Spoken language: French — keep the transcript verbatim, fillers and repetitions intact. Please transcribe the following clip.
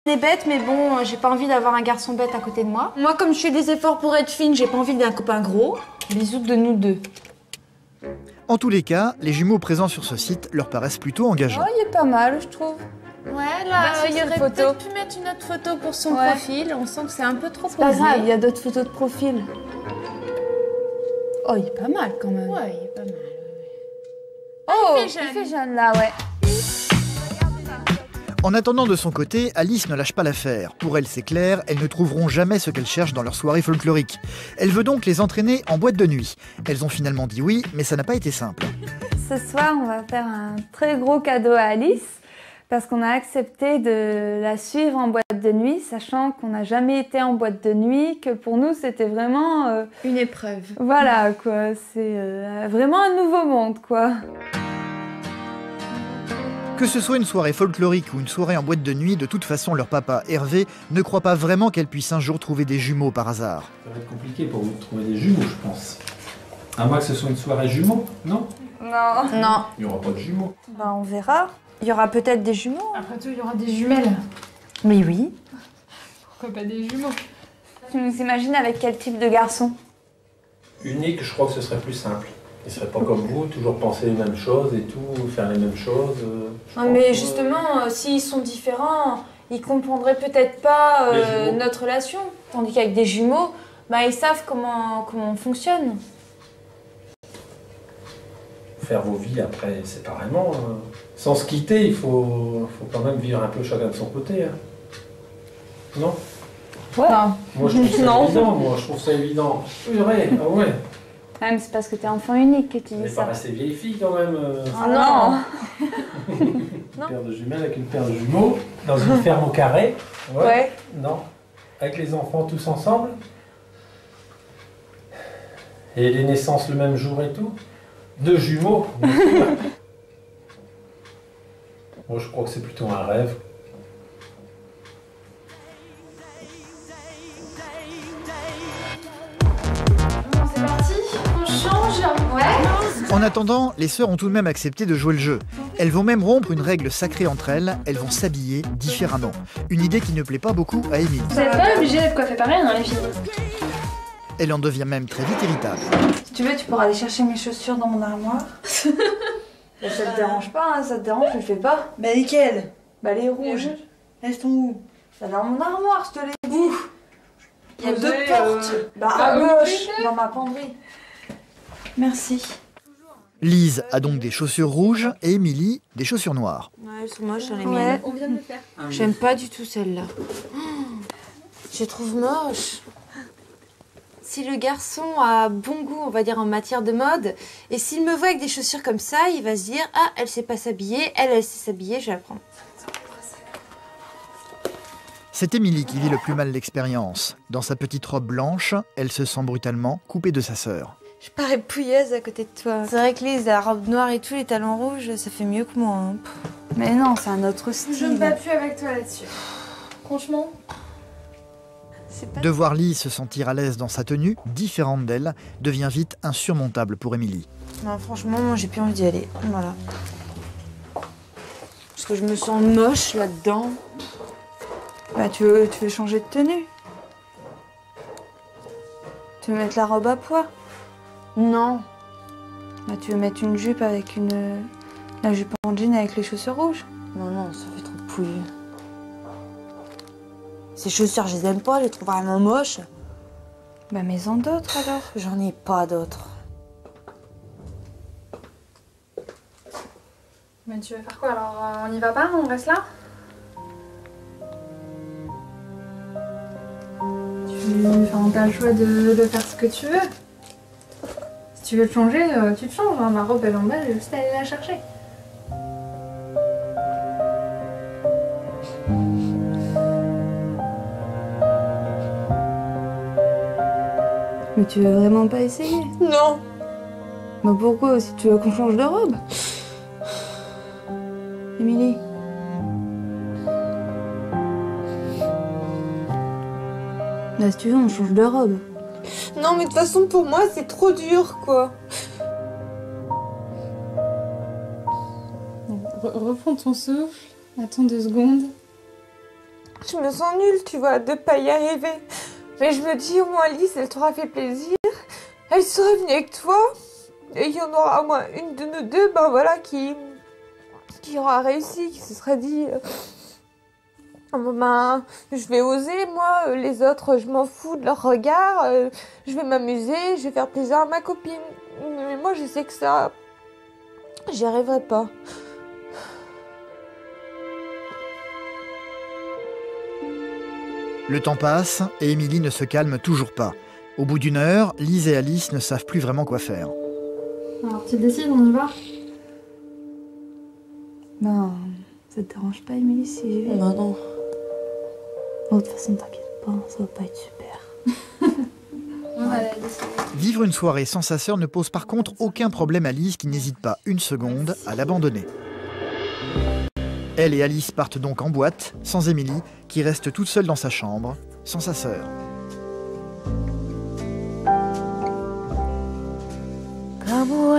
On est bête, mais bon, j'ai pas envie d'avoir un garçon bête à côté de moi. Moi, comme je fais des efforts pour être fine, j'ai pas envie d'un copain gros. Bisous de nous deux. En tous les cas, les jumeaux présents sur ce site leur paraissent plutôt engageants. Oh, il est pas mal, je trouve. Ouais, là, Bah, il y aurait peut-être pu mettre une autre photo pour son ouais. profil. On sent que c'est un peu trop posé. Pas grave, il y a d'autres photos de profil. Oh, il est pas mal quand même. Ouais, il est pas mal. Oh, il fait jeune, il fait jeune là, ouais. En attendant, de son côté, Alice ne lâche pas l'affaire. Pour elle, c'est clair, elles ne trouveront jamais ce qu'elles cherchent dans leur soirée folklorique. Elle veut donc les entraîner en boîte de nuit. Elles ont finalement dit oui, mais ça n'a pas été simple. Ce soir, on va faire un très gros cadeau à Alice, parce qu'on a accepté de la suivre en boîte de nuit, sachant qu'on n'a jamais été en boîte de nuit, que pour nous, c'était vraiment... Euh, une épreuve. Voilà, quoi. C'est euh, vraiment un nouveau monde, quoi. Que ce soit une soirée folklorique ou une soirée en boîte de nuit, de toute façon, leur papa, Hervé, ne croit pas vraiment qu'elle puisse un jour trouver des jumeaux par hasard. Ça va être compliqué pour vous de trouver des jumeaux, je pense. À moins que ce soit une soirée jumeaux, non? Non. Non. Il n'y aura pas de jumeaux. Ben, on verra. Il y aura peut-être des jumeaux. Après tout, il y aura des jumelles. Mais oui. Pourquoi pas des jumeaux? Tu nous imagines avec quel type de garçon? Unique, je crois que ce serait plus simple. Ils ne seraient pas comme vous, toujours penser les mêmes choses et tout, faire les mêmes choses. Non, mais justement, euh, s'ils sont différents, ils comprendraient peut-être pas euh, notre relation. Tandis qu'avec des jumeaux, bah, ils savent comment, comment on fonctionne. Faire vos vies après séparément. Euh, sans se quitter, il faut, faut quand même vivre un peu chacun de son côté. Hein. Non? Ouais. Non. Moi je trouve ça non. évident, moi je trouve ça évident. Oui, ouais, ah ouais. Même c'est parce que t'es enfant unique que tu dis ça. On n'est pas resté vieille fille quand même. Euh... Ah non. Une paire de jumelles avec une paire de jumeaux, dans une ferme au carré. Ouais. Ouais. Non. Avec les enfants tous ensemble. Et les naissances le même jour et tout. Deux jumeaux. Moi je crois que c'est plutôt un rêve. C'est parti, on change. Ouais. En attendant, les sœurs ont tout de même accepté de jouer le jeu. Elles vont même rompre une règle sacrée entre elles, elles vont s'habiller différemment. Une idée qui ne plaît pas beaucoup à Émilie. Vous n'êtes pas obligé d'être coiffé pareil dans les filles. Elle en devient même très vite irritable. Si tu veux, tu pourras aller chercher mes chaussures dans mon armoire. Bah, ça te dérange pas, hein, ça te dérange, tu le fais pas. Bah lesquelles? Bah les rouges. Elles sont où? Bah dans mon armoire, je te l'ai dit. Il y a deux portes. Euh... Bah à gauche, dans ma penderie. Merci. Lise a donc des chaussures rouges et Émilie des chaussures noires. Ouais, elles sont moches, les Ouais. miennes. On vient de le faire. J'aime pas du tout celle-là. Je les trouve moches. Si le garçon a bon goût, on va dire, en matière de mode, et s'il me voit avec des chaussures comme ça, il va se dire « Ah, elle sait pas s'habiller, elle, elle sait s'habiller, je vais la prendre. » C'est Émilie qui vit le plus mal l'expérience. Dans sa petite robe blanche, elle se sent brutalement coupée de sa sœur. Je parais pouilleuse à côté de toi. C'est vrai que Lise, la robe noire et tout, les talons rouges, ça fait mieux que moi. Hein. Mais non, c'est un autre style. Je me bats plus avec toi là-dessus. Franchement. De voir Lise se sentir à l'aise dans sa tenue, différente d'elle, devient vite insurmontable pour Émilie. Non, franchement, moi, j'ai plus envie d'y aller. Voilà. Parce que je me sens moche là-dedans. Bah, tu veux, tu veux changer de tenue? Tu veux mettre la robe à pois? Non. Bah, tu veux mettre une jupe avec une... la jupe en jean avec les chaussures rouges? Non, non, ça fait trop pouilleux. Ces chaussures, je les aime pas, je les trouve vraiment moches. Bah, mets-en d'autres alors. J'en ai pas d'autres. Mais tu veux faire quoi alors? On y va pas? On reste là? Tu... Enfin, t'as le choix de, de faire ce que tu veux. Si tu veux te changer, tu te changes. Hein. Ma robe elle est en bas, j'ai juste à aller la chercher. Mais tu veux vraiment pas essayer? Non. Bah pourquoi? Si tu veux qu'on change de robe? Émilie? Bah si tu veux, on change de robe. Non, mais de toute façon, pour moi, c'est trop dur, quoi. Re- reprends ton souffle. Attends deux secondes. Je me sens nulle, tu vois, de pas y arriver. Mais je me dis, au moins Alice, elle t'aura fait plaisir. Elle sera venue avec toi. Et il y en aura au moins une de nous deux, ben voilà, qui, qui aura réussi, qui se sera dit... Euh, bon ben, je vais oser, moi, les autres, je m'en fous de leur regard. Euh, je vais m'amuser, je vais faire plaisir à ma copine. Mais moi, je sais que ça... J'y arriverai pas. Le temps passe et Émilie ne se calme toujours pas. Au bout d'une heure, Lise et Alice ne savent plus vraiment quoi faire. Alors tu décides, on y va? Ben, ça te dérange pas, Émilie, si j'y vais? Non, non. Bon, de toute façon, t'inquiète pas, ça va pas être super. On va la décider. Vivre une soirée sans sa sœur ne pose par contre aucun problème à Lise qui n'hésite pas une seconde à l'abandonner. Elle et Alice partent donc en boîte, sans Émilie, qui reste toute seule dans sa chambre, sans sa sœur. Come away.